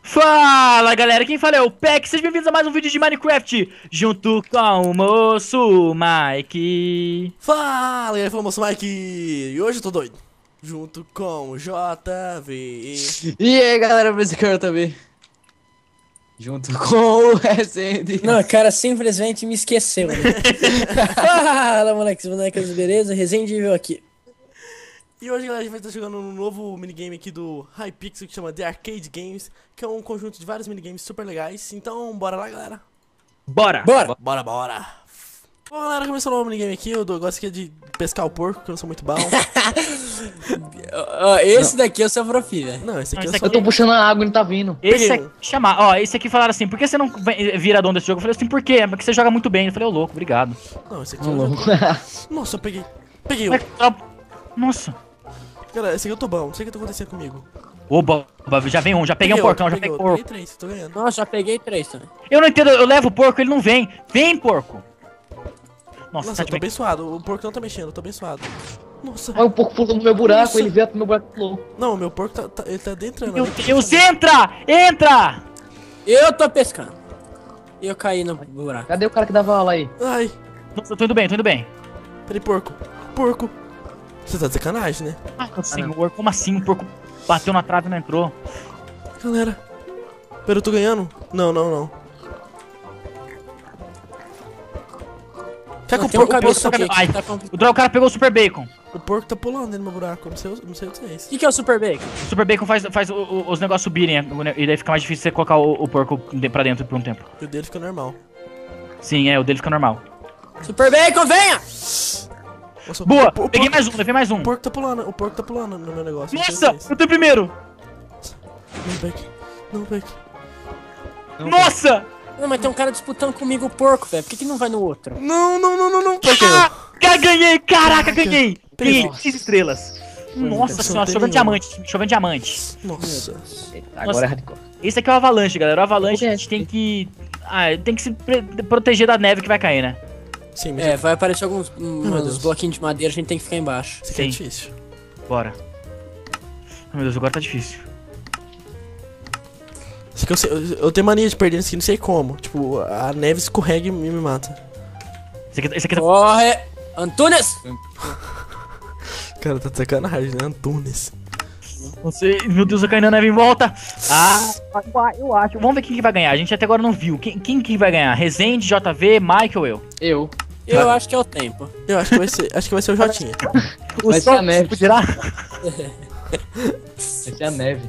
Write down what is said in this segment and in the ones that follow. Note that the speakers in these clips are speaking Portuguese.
Fala galera, quem fala é o Peck, sejam bem-vindos a mais um vídeo de Minecraft, junto com o moço Mike. Fala, galera, famoso Mike! E hoje eu tô doido, junto com o JV. E aí galera, eu também. Junto com o Resende. Não, o cara simplesmente me esqueceu, né? Fala, moleques, bonecas, beleza? Resende veio aqui. E hoje, galera, a gente vai estar jogando um novo minigame aqui do Hypixel que chama The Arcade Games, que é um conjunto de vários minigames super legais. Então, bora lá, galera. Bora! Bora! Bora! Bom, galera, começou um novo minigame aqui. Eu gosto aqui de pescar o porco, que eu não sou muito bom. Esse daqui eu sou profi, velho. Não, esse aqui Não, eu esse sou... Eu tô puxando a água e não tá vindo. Esse Peguei aqui, chamar, ó, esse aqui falaram assim, por que você não vira dono desse jogo? Eu falei assim, por quê? Porque você joga muito bem. Eu falei, ô louco, obrigado. Não, esse aqui eu já... Nossa, eu peguei. Peguei um. Nossa. Galera, esse aqui eu tô bom. Não sei o que tá acontecendo comigo. Oba, já vem um, já peguei um porcão, já peguei um Peguei porco. três, tô ganhando. Nossa, já peguei 3 também. Eu não entendo, eu levo o porco, ele não vem. Vem, porco. Nossa, Nossa, tá eu de tô bem. abençoado. O porco não tá mexendo, eu tô abençoado. Nossa. Olha o porco pulou no meu buraco, Nossa. ele veio pro meu buraco e pulou. Não, o meu porco ele tá adentrando. Meu né? Deus, entra! Entra! Eu tô pescando. E eu caí no buraco. Cadê o cara que dava aula aí? Ai, Nossa, eu tô indo bem, tô indo bem. peraí, porco. Porco. Você tá de sacanagem, né? Ai, meu senhor, como assim? O porco bateu na trave e não entrou. Galera. Pera, eu tô ganhando? Não. Quer que Não, o tem um porco... cabeça aqui. Ai, Tá complicado. o cara pegou o Super Bacon. O porco tá pulando aí no meu buraco. Eu não sei o que é O isso. que é o Super Bacon? O Super Bacon faz os negócios subirem, e daí fica mais difícil você colocar o porco pra dentro por um tempo. E o dele fica normal. Sim, o dele fica normal. Super Bacon, venha! Nossa, Boa! o Peguei porco- mais um, levei mais um. O porco tá pulando no meu negócio. não sei o Nossa! que é isso. Eu tô em primeiro! Não, Beck. Nossa! Não, mas tem um cara disputando comigo o porco, velho. Por que não vai no outro? Não. Ganhei! Caraca, ganhei! Ganhei Nossa. 6 estrelas. Nossa Não senhora, tem chovendo nenhuma. diamante, chovendo diamante. Nossa. Agora é hardcore. Esse aqui é o Avalanche, galera. O Avalanche a gente tem que... tem que se proteger da neve que vai cair, né? Sim, mas É, vai aparecer alguns meu Deus. bloquinhos de madeira, a gente tem que ficar embaixo. isso aqui é Sim. difícil. Bora. Oh, meu Deus, agora tá difícil. Isso aqui eu tenho mania de perder isso aqui, não sei como. Tipo, a neve escorrega e me mata. Esse aqui tá... Corre! Antunes! Cara, tá de sacanagem, né? Antunes. Não sei, meu Deus, eu caí na neve em volta. Eu acho. Vamos ver quem que vai ganhar. A gente até agora não viu. Quem que vai ganhar? Resende, JV, Mike ou eu? Eu. Eu acho que é o tempo. Eu acho que vai ser o Jotinha. Vai ser a neve. Tirar? Essa é a neve.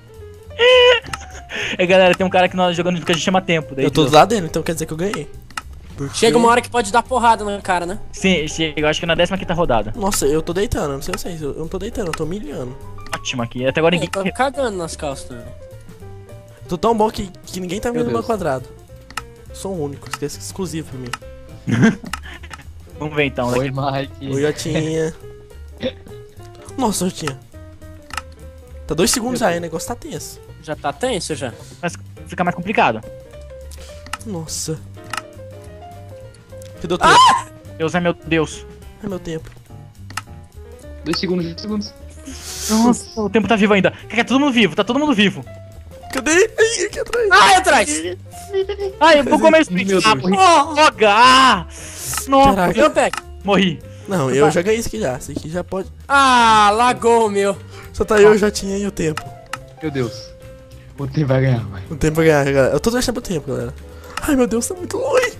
Galera, tem um cara que nós jogando que a gente chama tempo. Daí Eu tô do lado dele, então quer dizer que eu ganhei. Porque... Chega uma hora que pode dar porrada na cara, né? Sim, chega. Eu acho que na 15ª rodada. Nossa, eu tô deitando, não sei vocês. Eu não tô deitando, eu tô humilhando. Ótimo aqui. Até agora Eu ninguém. tô cagando nas calças também. Tô tão bom que ninguém tá vendo Meu no meu Deus. quadrado. Sou o único, isso é exclusivo pra mim. Vamos ver então. Oi, Daqui. Mike. O Jotinha. Nossa, Jotinha. Tá 2 segundos aí, o negócio tá tenso. Já tá tenso já? Mas fica mais complicado. Nossa. Cadê o tempo? Deus é meu Deus. É meu tempo. 2 segundos, 2 segundos. Nossa, o tempo tá vivo ainda. Tá todo mundo vivo, tá todo mundo vivo. Cadê? Ai, aqui atrás. Ai, atrás! Ai, eu vou comer esse Meu Deus. morri. Droga! Nossa, Caraca. Eu pego. morri. Não, eu já ganhei isso aqui já. Isso aqui já pode. Ah, lagou o meu. Só tá eu, Jotinha e o tempo. Meu Deus. O tempo vai ganhar, vai. O tempo vai ganhar, galera. Eu tô torcendo pro tempo, galera. Ai, meu Deus, tá muito longe.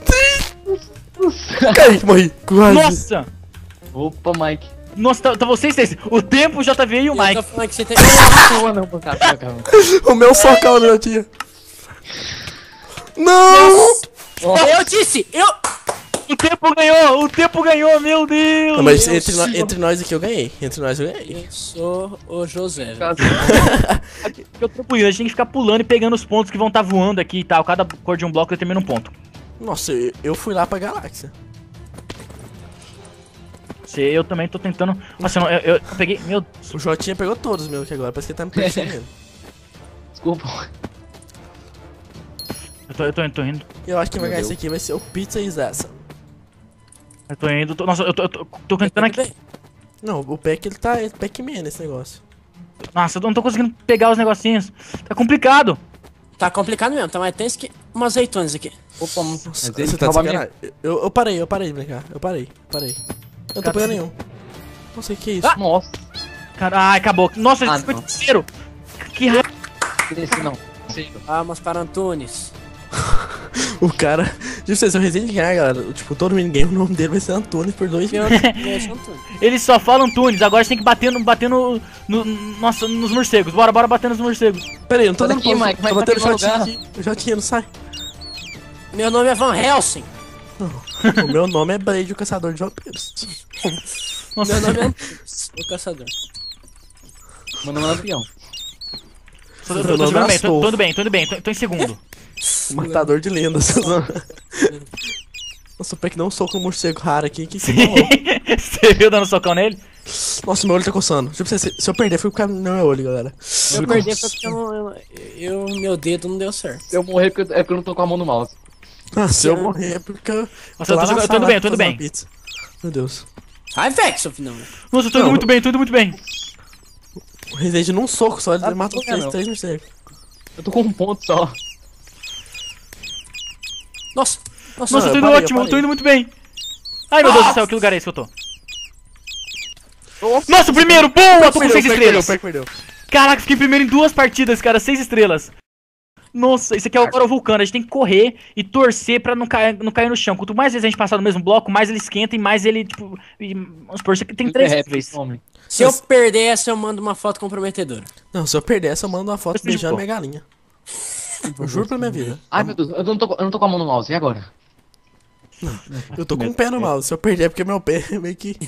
Caí, morri. Quase. Nossa! Opa, Mike. Nossa, tá vocês três. O tempo, o JV e o Eu tô Mike. falando que você tem... Não, não, calma. O meu socão, Jotinha. Não! Eu disse! O tempo ganhou, meu Deus! Não, mas Deus. entre nós aqui eu ganhei. Entre nós eu ganhei. Eu sou o José, velho. Eu tô pulando, a gente tem que ficar pulando e pegando os pontos que vão estar voando aqui e tal. Cada cor de um bloco determina um ponto. Nossa, eu fui lá pra galáxia. Eu também tô tentando. Nossa, eu peguei. Meu Deus. O Jotinha pegou todos meus aqui agora. Parece que ele tá me perseguindo. Desculpa. Eu tô indo. E eu acho que quem vai Meu ganhar Deus. esse aqui vai ser o Pizza is essa. Eu tô indo. Nossa, eu tô tentando aqui. Não, o Peck ele tá Pac-Man nesse negócio. Nossa, eu não tô conseguindo pegar os negocinhos. Tá complicado. Tá complicado mesmo, tá mais tenso que umas azeitonas aqui. Opa, Você tá de sacanagem. Eu parei de brincar. Eu parei. Eu não tô pegando nenhum. Não sei o que é isso. Nossa, Ai, acabou. Nossa, Ah, esse foi não. o terceiro. Que raiva. esse não. Esse Vamos para Antunes. O cara. Tipo, se o Resident ganhar, galera, tipo, todo minigame, o nome dele vai ser Antunes por 2 Meu minutos. Antunes. Eles só falam Tunes, agora a gente tem que bater nossa, nos morcegos. Bora bater nos morcegos. Pera aí, eu não tô Sai dando daqui, pausa. Mike, vai Tô batendo naquele jotinho lugar. aqui. O jotinho, não sai. Meu nome é Van Helsing. O meu nome é Blade, o caçador de vampiros. Nossa, Meu nome é Antunes, o caçador. Mano, lampião. tô Meu nome segurando é bem, tô Astor. indo bem, tô em segundo. O matador de lendas. Nossa, o Peck deu um soco no morcego raro aqui. Que se falou. Você viu dando socão nele? Nossa, meu olho tá coçando. Tipo, se eu perder, foi porque no meu olho, galera. Se eu perder foi porque meu dedo não deu certo. Se eu morrer é porque eu não tô com a mão no mouse. Ah, se eu morrer é porque eu. Nossa, eu tô indo bem, eu tô indo bem. Meu Deus. Ai, Vexel, não. Nossa, eu tô indo Não. muito bem, tô indo muito bem. O Resident num soco só, ele Ah, matou não, não. 3 morcegos. Eu tô com um ponto só. Nossa, Nossa, Não, eu tô eu indo parei, ótimo, eu eu tô parei. indo muito bem. Ai, meu Deus do céu, que lugar é esse que eu tô? Nossa, o primeiro, boa, tô com 6 estrelas. Peck perdeu. Caraca, fiquei primeiro em 2 partidas, cara, 6 estrelas. Nossa, isso aqui é agora o vulcano, a gente tem que correr e torcer pra não cair no chão. Quanto mais vezes a gente passar no mesmo bloco, mais ele esquenta e mais ele, tipo... Vamos supor, isso aqui tem 3 vezes. se eu perder essa, eu mando uma foto comprometedora. Não, se eu perder essa, eu mando uma foto Esse de beijando pô. minha galinha. Eu juro pra minha vida. Ai, meu Deus, eu não tô com a mão no mouse. E agora? Eu tô com um pé no mouse. Se eu perder é porque meu pé é meio que.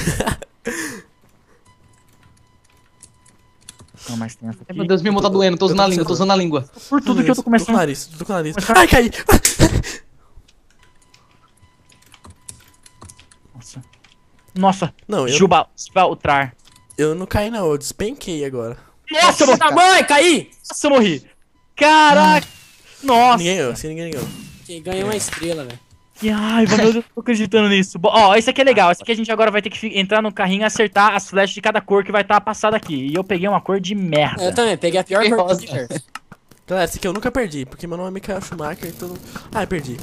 Não, mais tem essa Ai, aqui. meu Deus, minha mão tá doendo. Tô usando a língua, tô usando a língua. Por tudo que eu tô Tô com o começando... nariz, tô com o nariz. Ai, caí! Nossa, Não, Gibraltar. eu não caí, não. Eu despenquei agora. Nossa, eu morri. Tá mãe, caí! Nossa, eu morri. Caraca. Nossa. Ninguém ganhou, assim ninguém ganhou. Que ganhei uma estrela, velho. Que raiva, meu Deus, eu tô acreditando nisso. Ó, esse aqui é legal. Esse aqui a gente agora vai ter que entrar no carrinho e acertar as flechas de cada cor que vai estar passada aqui. E eu peguei uma cor de merda. Eu também, peguei a pior cor do Rosa. universo. Galera, esse aqui eu nunca perdi, porque meu nome é Michael Schumacher, então. Ai, perdi.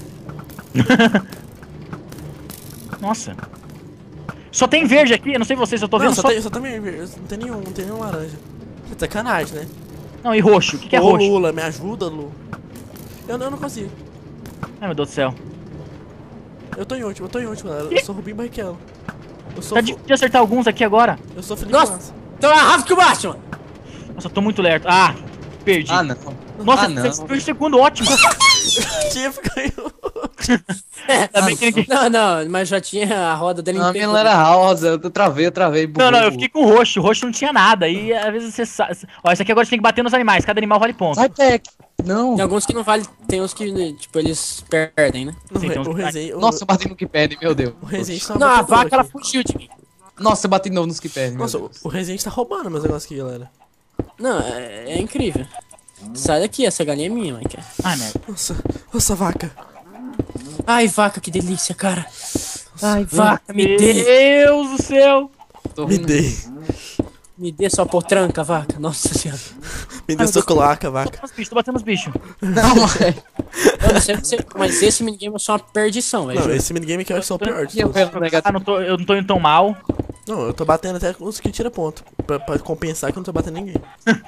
Nossa. Só tem verde aqui, eu não sei vocês, eu tô Não, vendo só... só tem verde, não tem nenhum laranja. É sacanagem, né? Não, e roxo. O que é Ô, roxo? Lula, me ajuda, Lu. Eu não consigo. Ai, meu Deus do céu. Eu tô em último, galera. Eu sou Rubinho Barrichello. Eu sou. Tá difícil de acertar alguns aqui agora. Eu sou Felipe Nossa! Massa. Tô mais rápido que o Batman! Nossa, eu tô muito lerdo. Ah, perdi. Ah, não. Nossa, ah, não. você foi o segundo, ótimo. Tiff ganhou. Ainda bem que ninguém... Não, mas já tinha a roda dele Não, a minha não era rosa. Eu travei. Não, eu fiquei com o roxo. O roxo não tinha nada. E às vezes você sabe... Ó, esse aqui agora a gente tem que bater nos animais. Cada animal vale ponto. Sai, Peck. Não. Tem alguns que não vale, tem uns que, tipo, eles perdem, né? Não, Sim, então- o Resident. Nossa, eu bati no que perde, meu Deus. O Resident tá Não, a batedor vaca, ela aqui. fugiu de mim. Nossa, eu bati de novo nos que perde, meu Nossa, Deus. o Resident tá roubando meus negócios aqui, galera. Não, é incrível. Sai daqui, essa galinha é minha, Mike. Ai, merda. Nossa, vaca. Ai, vaca, que delícia, cara. Ai, vaca, me Meu dê. Deus do céu. Tô Me rindo. dei. Me dê sua potranca, vaca. Nossa senhora. Me deu sua colaca, vaca. Tô batendo nos bichos. Não, é. Eu não sei se mas esse minigame é só uma perdição, velho. Não, juro. esse minigame aqui eu acho que é o pior de E eu todos. vendo negativo. Eu não tô indo tão mal. Não, eu tô batendo até os que tira ponto. Pra compensar que eu não tô batendo ninguém.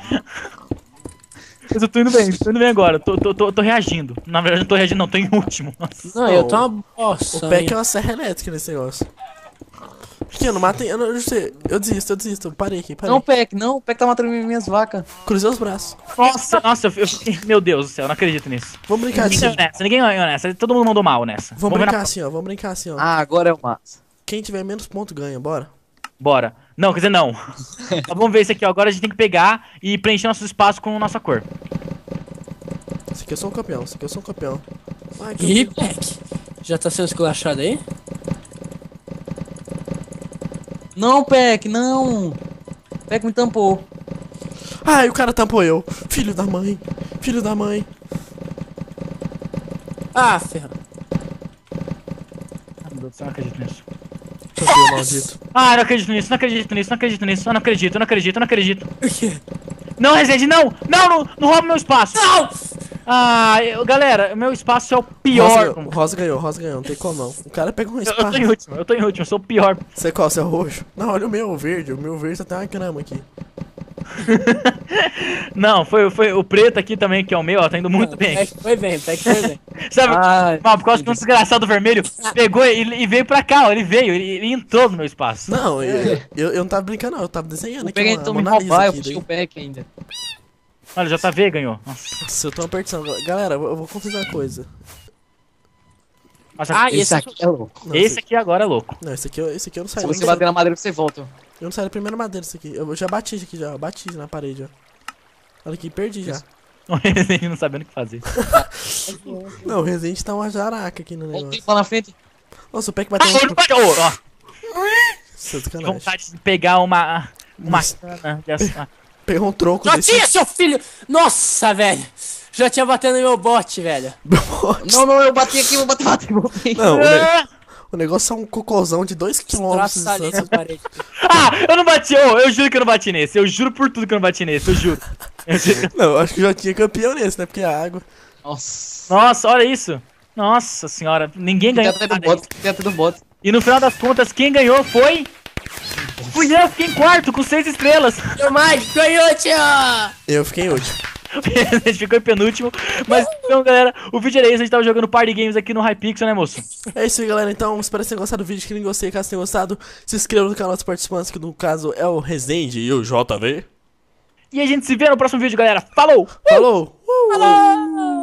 Mas eu tô indo bem agora. Tô reagindo. Na verdade, não tô reagindo, não, tô em último. Não, eu tô uma bosta. O Peck é uma serra elétrica nesse negócio. Aqui, eu não matei. Eu desisto. Eu parei aqui, parei. Não, Peck, não. O Peck tá matando minhas vacas. Cruzei os braços. Nossa, eu fiquei... Meu Deus do céu, eu não acredito nisso. Vamos brincar assim. Ninguém ganhou nessa. Todo mundo mandou mal nessa. Vamos ver brincar na- assim, ó. Vamos brincar assim, ó. Ah, agora é o massa. Quem tiver menos ponto ganha, bora. Bora. Não, quer dizer, não. Tá, vamos ver isso aqui, ó. Agora a gente tem que pegar e preencher nossos espaços com nossa cor. Esse aqui eu sou um campeão, Ai, que Ih, Peck. Já tá sendo esculachado aí? Não, Peck, não. Peck me tampou. Ai, o cara tampou eu. Filho da mãe. Ah, ferrou. Ai, meu Deus do céu, eu não acredito nisso. Campeão maldito. Ah, não acredito nisso. Não acredito. O quê? Não, Resident, não! Não rouba meu espaço! Não! Galera, o meu espaço é o pior. Rosa ganhou, não tem como não. O cara pegou um Eu tô espaço. em último, eu sou o pior. Você qual? Você é o roxo? Não, olha o meu verde só tem uma grama aqui. Não, foi o preto aqui também, que é o meu, ó, tá indo muito bem. Pack foi bem, Pack foi bem. Sabe, Ai, mal, por causa que um desgraçado vermelho pegou e veio pra cá, ó, ele entrou no meu espaço. Não, eu não tava brincando não, eu tava desenhando o aqui Pack uma tentou me Mona Lisa roubar, eu aqui, puxei daí. o Pack ainda. Olha, o JV ganhou. Nossa. Nossa, eu tô apertando. Galera, eu vou confessar uma coisa. Nossa, Esse aqui é louco. Não, esse aqui agora é louco. Não, esse aqui eu não saio. Se Eu não você saio- bater na madeira, você volta. Eu não saio da primeira madeira isso aqui. Eu já bati isso aqui já, eu bati na parede, ó. Olha aqui, perdi já. O Resident não sabendo o que fazer. Não, o Resident tá uma jaraca aqui no Volta negócio. lá na frente. Nossa, o Peck bateu Ah, um... bateu, ó. Seu sacanagem. Vontade de pegar uma Nossa. cana de aço. Pegou um tronco Já desse... tinha, seu filho! Nossa, velho! Já tinha batendo no meu bot, velho. Não, eu bati aqui, vou bater. Não, o negócio é um cocôzão de 2 km de Traça ali distância. na parede. Ah, eu não bati, eu juro que eu não bati nesse. Eu juro por tudo que eu não bati nesse, eu juro. Eu juro. Não, eu acho que já tinha campeão nesse, né? Porque a água... Nossa. Nossa, olha isso. Nossa senhora, ninguém Tem ganhou. até do nada bot, tem até do bot. E no final das contas, quem ganhou foi... Fui eu, fiquei em quarto, com 6 estrelas. Meu Mike, ganhou, tio! Eu fiquei em último. A gente ficou em penúltimo. Mas então, galera, o vídeo era esse. A gente tava jogando Party Games aqui no Hypixel, né, moço? É isso aí, galera. Então, espero que tenham gostado do vídeo. Quem gostei, caso tenham gostado, se inscreva no canal dos participantes, que no caso é o Resende e o JV. E a gente se vê no próximo vídeo, galera. Falou! Falou! Falou!